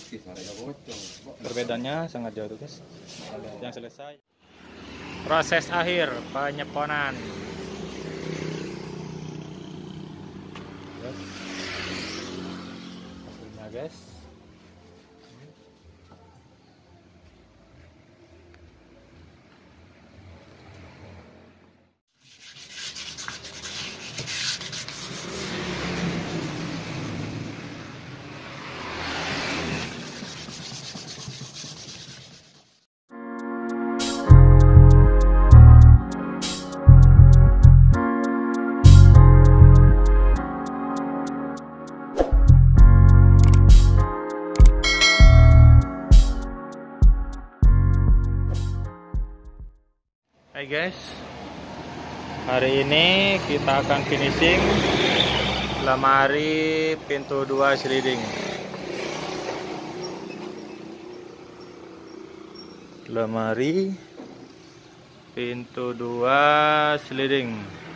Perbedaannya sangat jauh tuh guys. Yang selesai. Proses akhir penyeponan. Hasilnya guys. Hai guys, hari ini kita akan finishing lemari pintu 2 sliding. Lemari pintu 2 sliding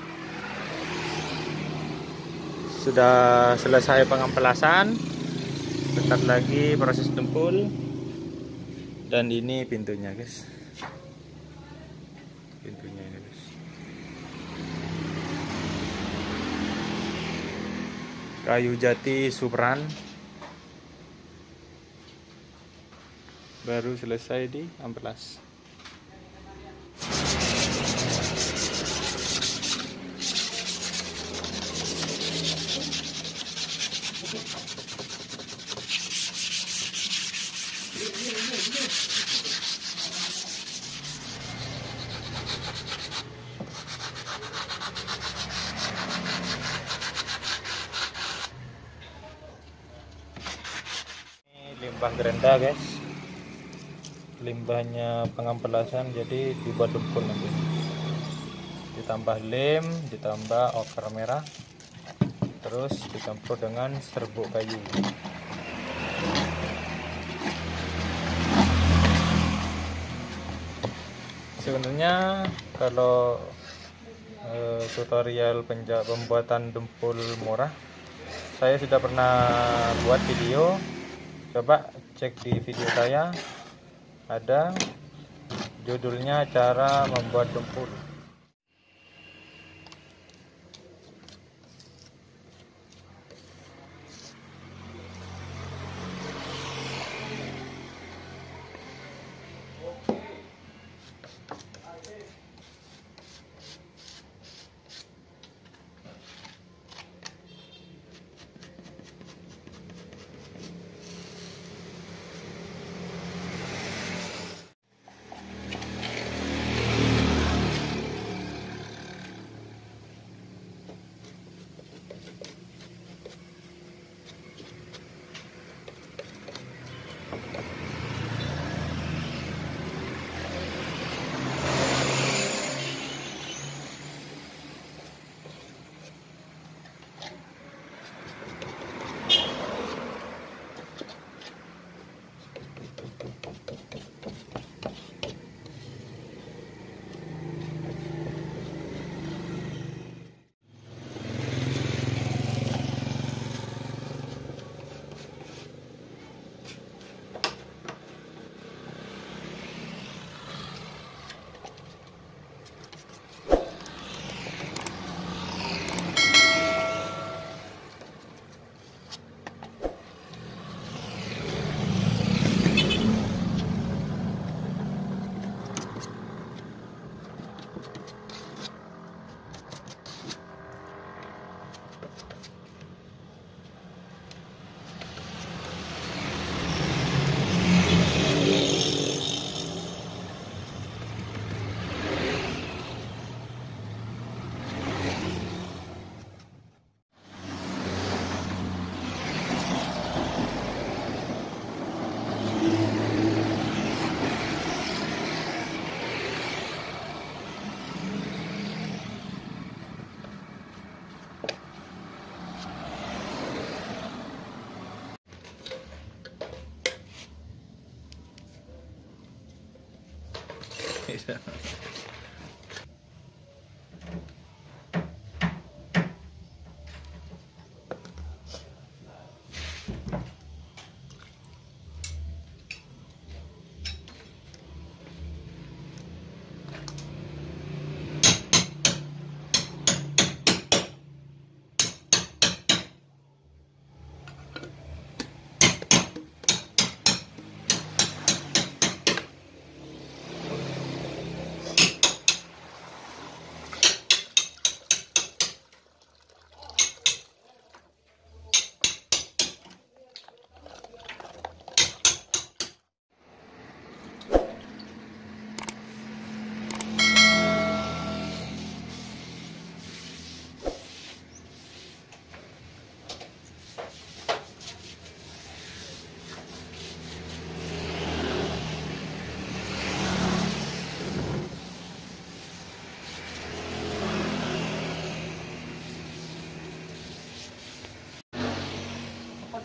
sudah selesai pengemplasan, bentar lagi proses dempul, dan ini pintunya guys. Pintunya ini guys. Kayu jati Supran baru selesai di amplas. Limbah gerenda guys, limbahnya pengamplasan, jadi dibuat dempul nanti, ditambah lem, ditambah oker merah, terus dicampur dengan serbuk kayu. Sebenarnya kalau tutorial pembuatan dempul murah saya sudah pernah buat video. Coba cek di video saya, ada judulnya cara membuat dempul.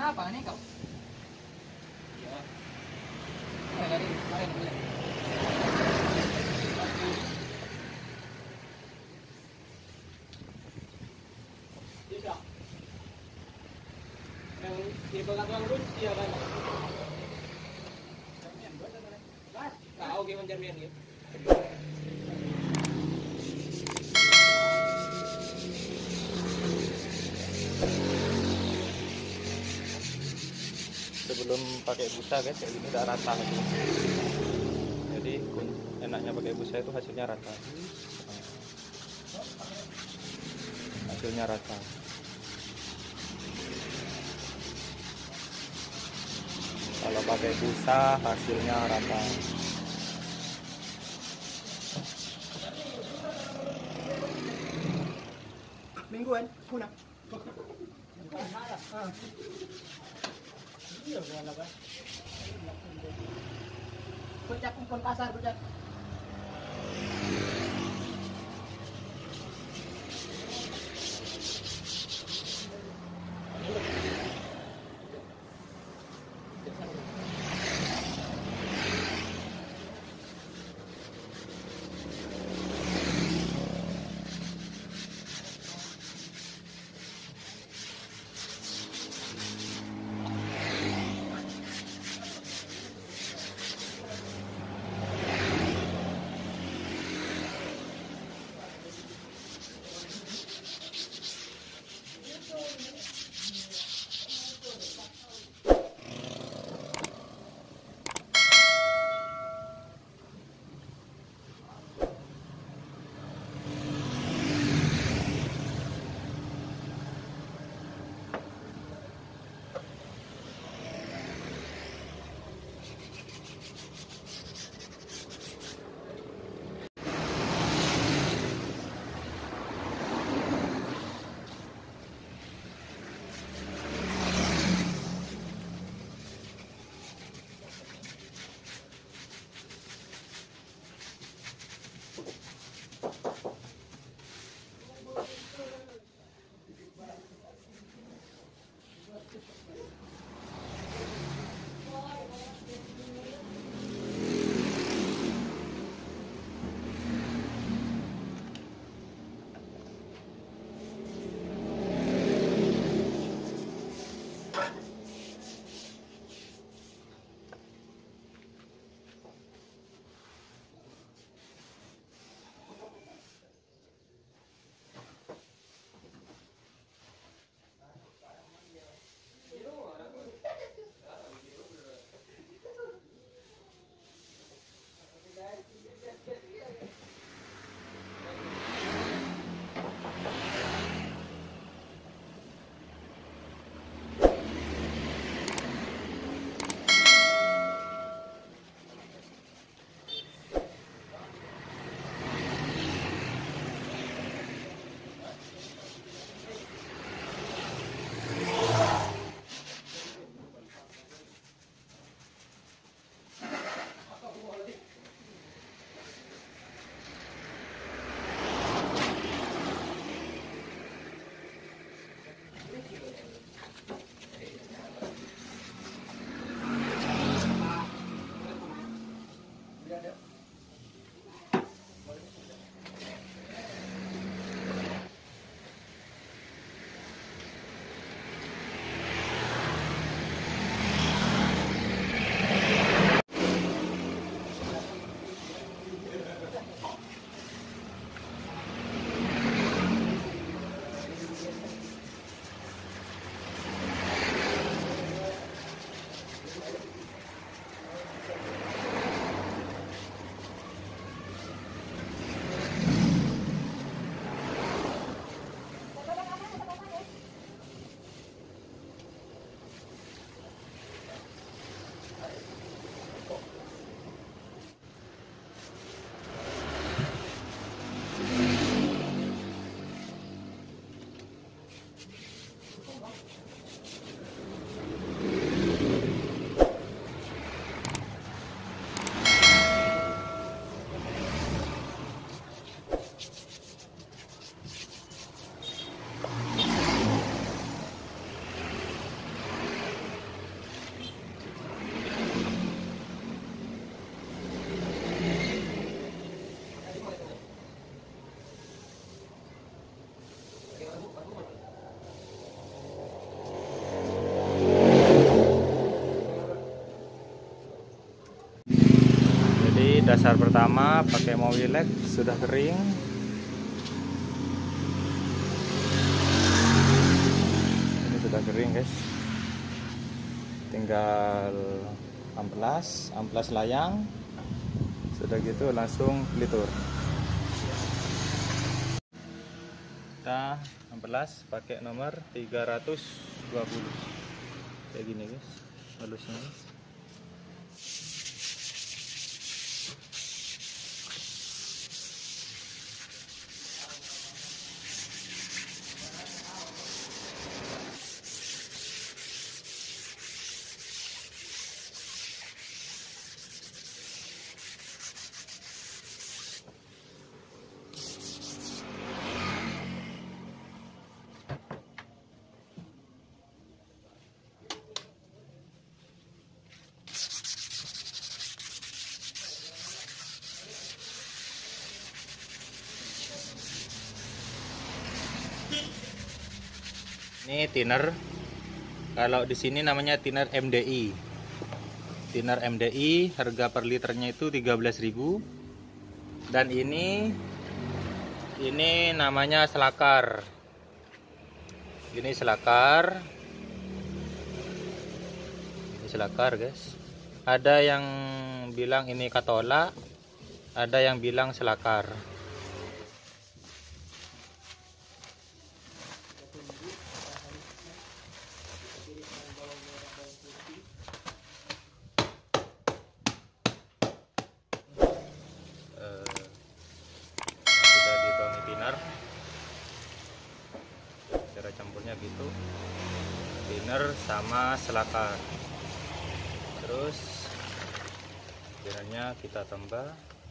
Kenapa nih kau? Iya. Dari kemarin dulu. Tidak. Yang di belakang kunci ya kan? Tahu gimana jaminan gitu? Sebelum pakai busa guys, kayak gini udah rata. Jadi enaknya pakai busa itu hasilnya rata. Hasilnya rata. Kalau pakai busa hasilnya rata. Mingguan, kuna. Bocah kumpul pasar bocah. dasar pertama pakai Mowilex sudah kering. Ini sudah kering guys, tinggal amplas layang, sudah gitu langsung pelitur. Kita amplas pakai nomor 320 kayak gini guys, halusnya guys. Ini thinner, kalau di sini namanya thinner MDI. Thinner MDI harga per liternya itu 13.000. Dan ini namanya selakar. Ini selakar. Ini selakar, guys. Ada yang bilang ini katola, ada yang bilang selakar. Sudah dituangi thinner, cara campurnya gitu, thinner sama selakar. Terus thinnernya kita tambah,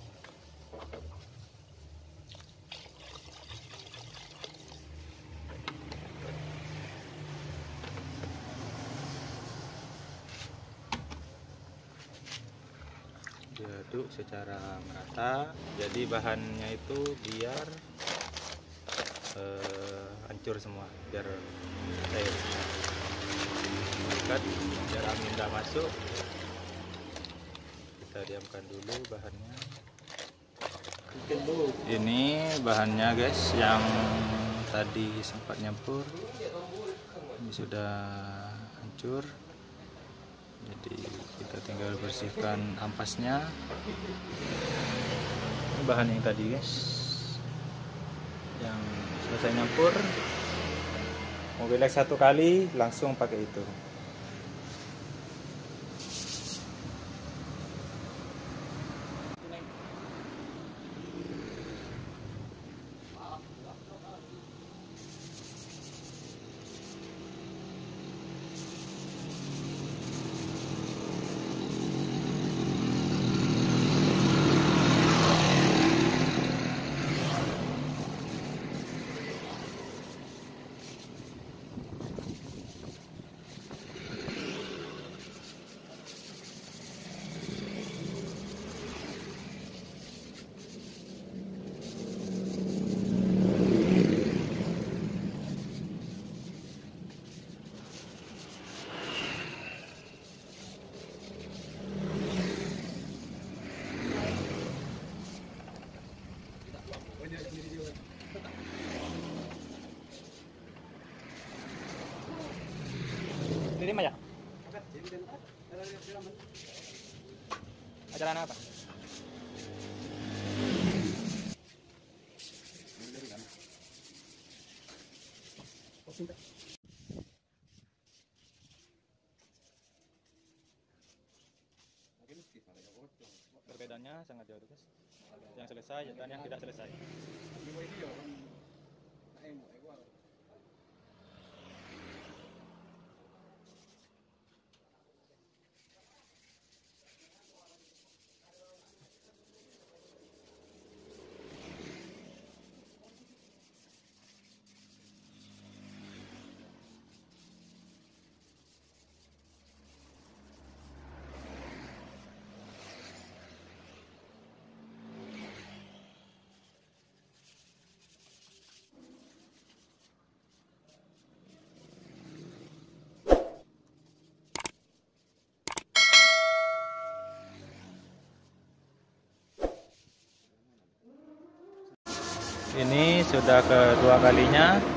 diaduk secara merata, jadi bahannya itu biar hancur semua, biar cair, biar angin tidak masuk. Kita diamkan dulu bahannya. Ini bahannya guys, yang tadi sempat nyampur ini sudah hancur, jadi kita tinggal bersihkan ampasnya. Ini bahan yang tadi guys, yang selesai nyampur, Mowilex 1 kali langsung pakai itu. Ini aja. Acara apa? Perbedaannya sangat jauh guys. Yang selesai dan yang tidak selesai. Ini sudah kedua kalinya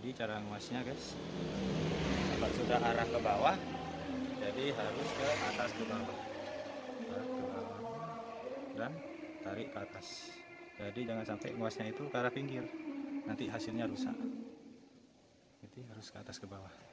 Jadi cara nguasnya guys, kalau sudah arah ke bawah, jadi harus ke atas ke bawah, arah ke bawah dan tarik ke atas. Jadi jangan sampai nguasnya itu ke arah pinggir, nanti hasilnya rusak. Jadi harus ke atas ke bawah.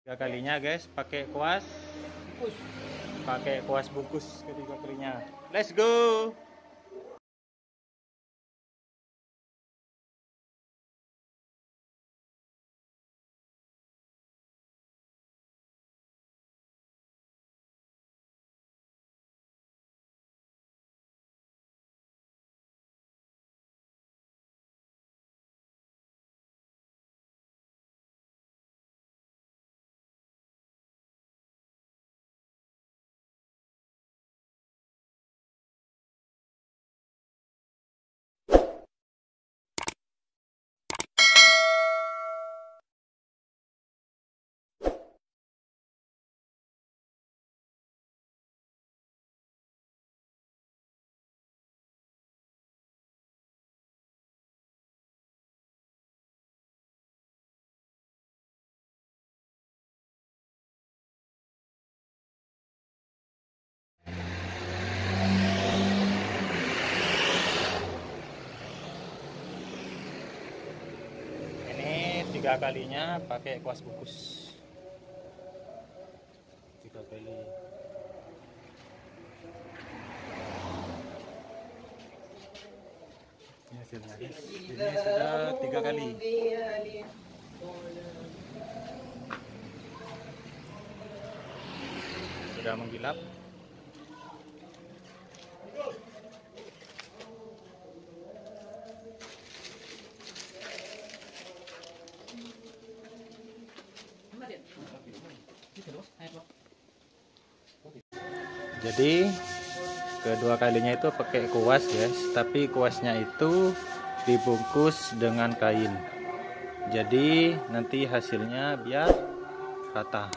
Tiga kalinya guys, pakai kuas bungkus ketiga kalinya. Let's go. Tiga kalinya pakai kuas bungkus. Tiga kali. Ini hasilnya. Ini sudah tiga kali. Sudah menggilap. Jadi kedua kalinya itu pakai kuas guys, tapi kuasnya itu dibungkus dengan kain. Jadi nanti hasilnya biar rata.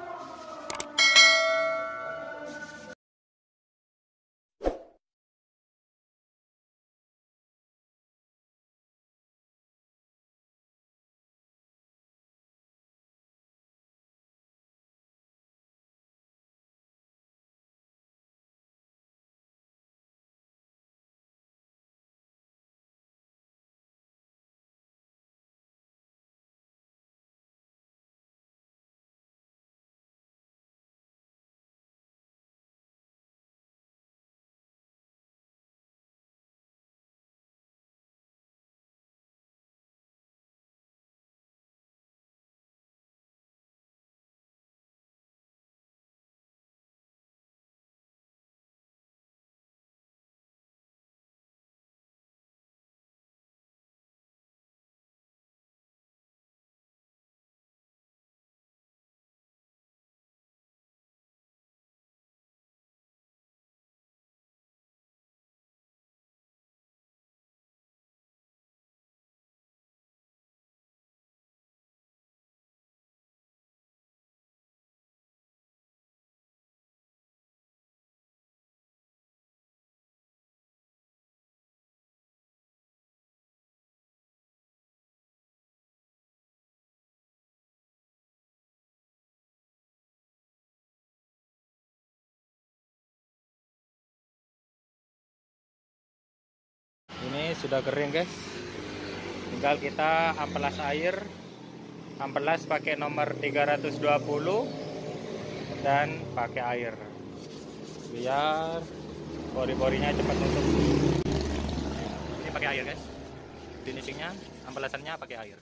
Ini sudah kering guys, tinggal kita amplas air. Amplas pakai nomor 320 dan pakai air biar pori-porinya cepat tutup. Ini pakai air guys, finishingnya amplasannya pakai air.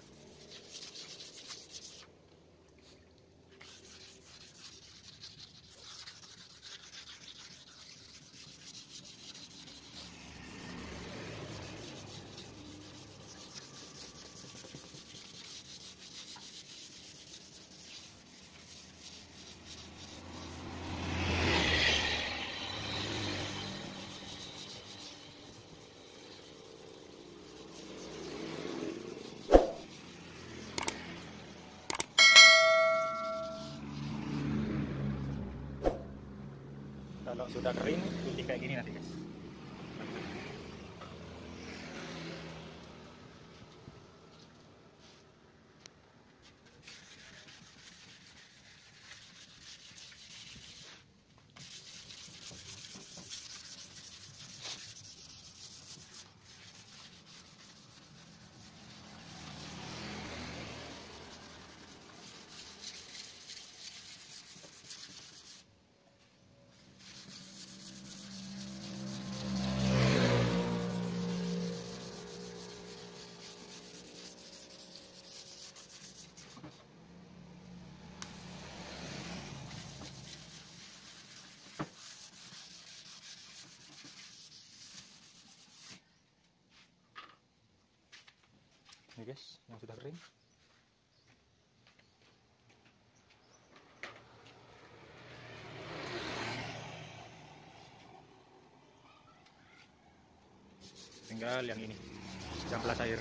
Kalau sudah kering, putih kayak gini nanti guys. Ini guys, yang sudah kering. Tinggal yang ini, yang pelas air.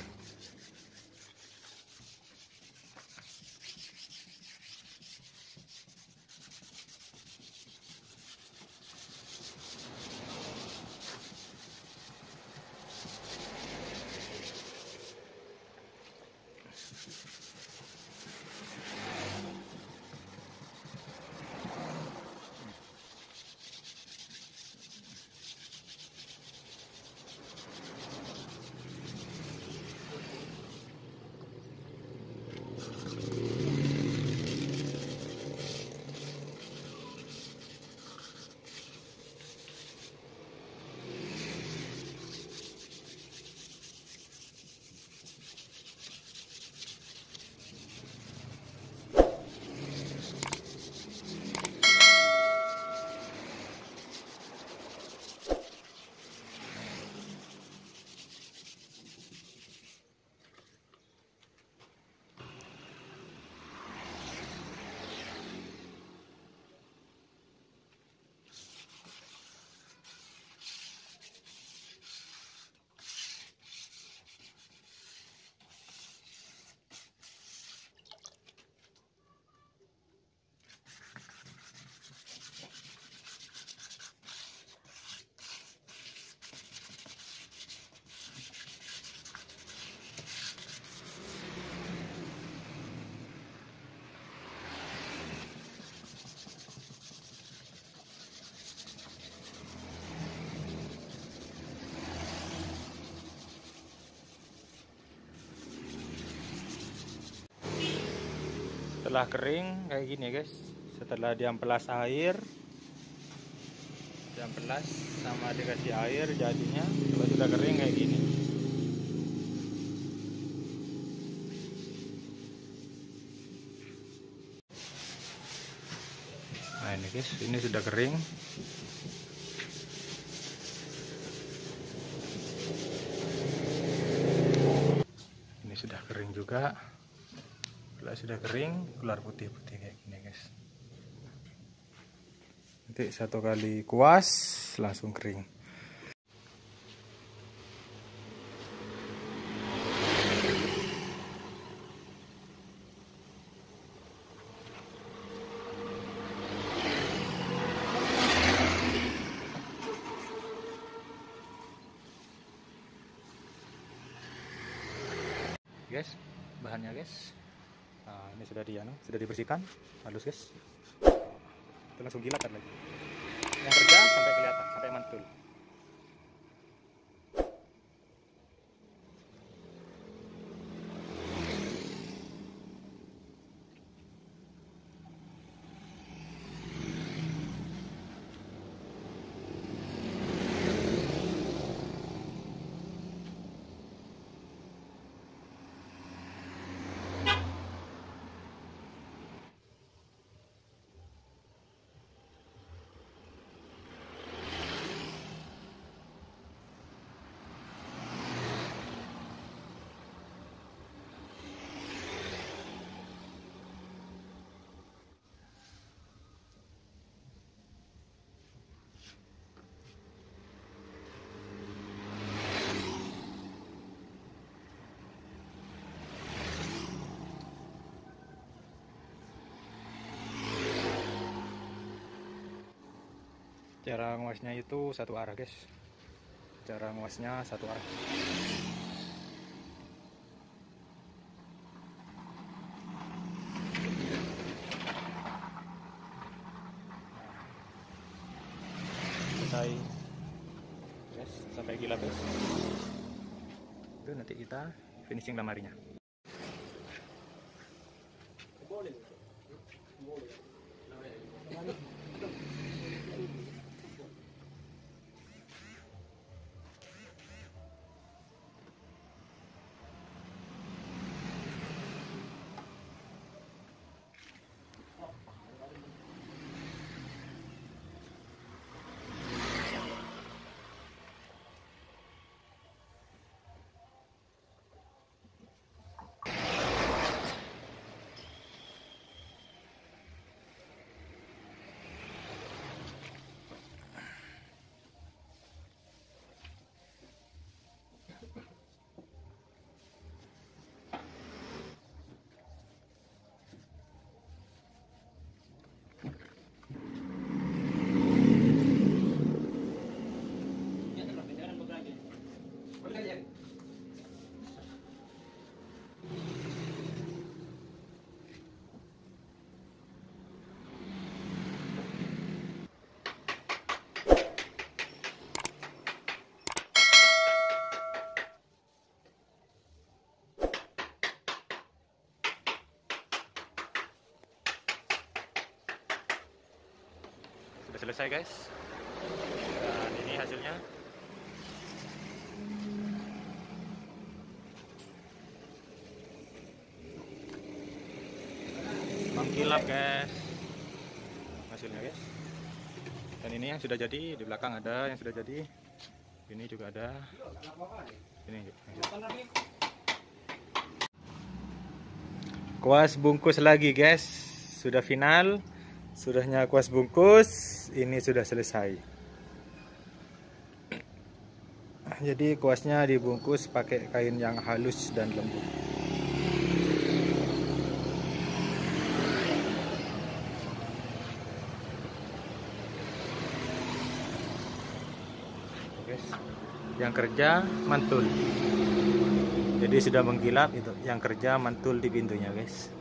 Setelah kering kayak gini ya guys, setelah diamplas air, diamplas sama dikasih air, jadinya kalau sudah kering kayak gini. Nah ini guys, ini sudah kering. Ini sudah kering juga. Kalau sudah kering, keluar putih-putih kayak gini guys. Nanti satu kali kuas langsung kering. Guys, bahannya guys. Nah, ini sudah dibersihkan halus guys. Itu langsung gilatan lagi. Yang kerja sampai kelihatan, sampai mantul. Cara nguasnya itu satu arah guys. Cara nguasnya satu arah. Selesai guys, sampai gila guys. Itu nanti kita finishing lemarinya. selesai guys, dan ini hasilnya. Mengkilap guys hasilnya guys. Dan ini yang sudah jadi, di belakang ada yang sudah jadi, ini juga ada, ini kuas bungkus lagi guys, sudah final, sudahnya kuas bungkus, ini sudah selesai. Jadi kuasnya dibungkus pakai kain yang halus dan lembut. Yang kerja mantul, jadi sudah mengkilap itu, yang kerja mantul di pintunya guys.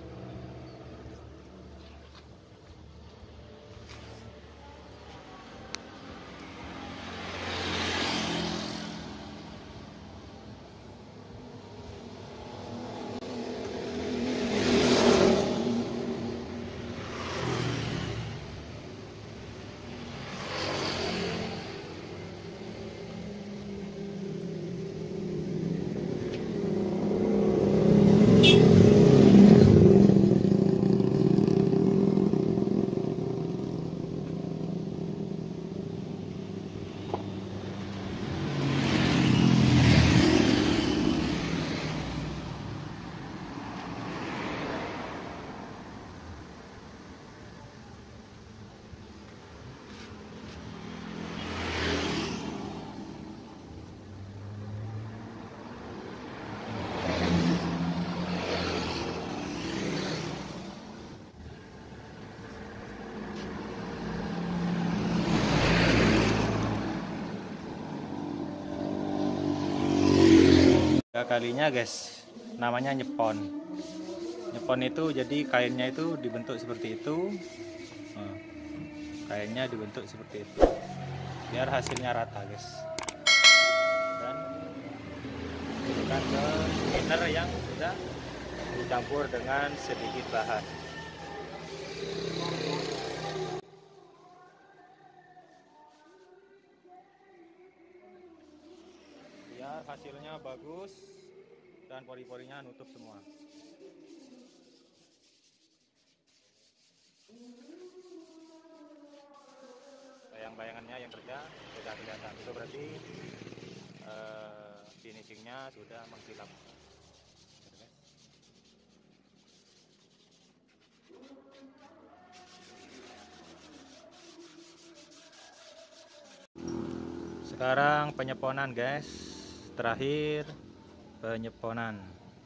Kalinya guys, namanya nyepon. Nyepon itu jadi kainnya itu dibentuk seperti itu. Kainnya dibentuk seperti itu biar hasilnya rata guys. Dan masukkan ke spinner yang sudah dicampur dengan sedikit bahan. Biar hasilnya bagus dan pori-porinya nutup semua. Bayang-bayangannya yang kerja sudah kelihatan, itu berarti finishingnya sudah mengkilap. Sekarang penyeponan guys, terakhir penyeponan.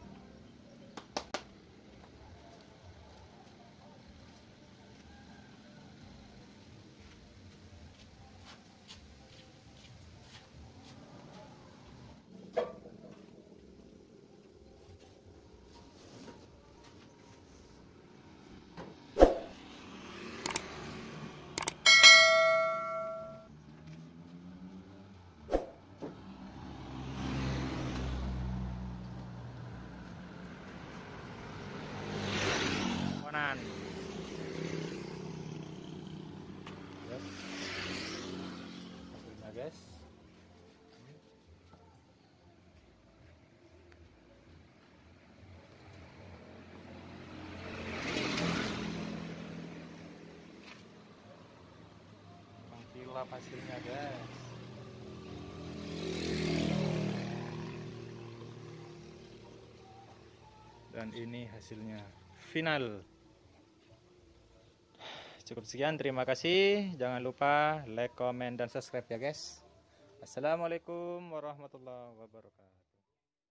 Hasilnya guys, mengkilap hasilnya guys. Dan ini hasilnya final. Cukup sekian, terima kasih. Jangan lupa like, comment, dan subscribe ya guys. Assalamualaikum warahmatullahi wabarakatuh.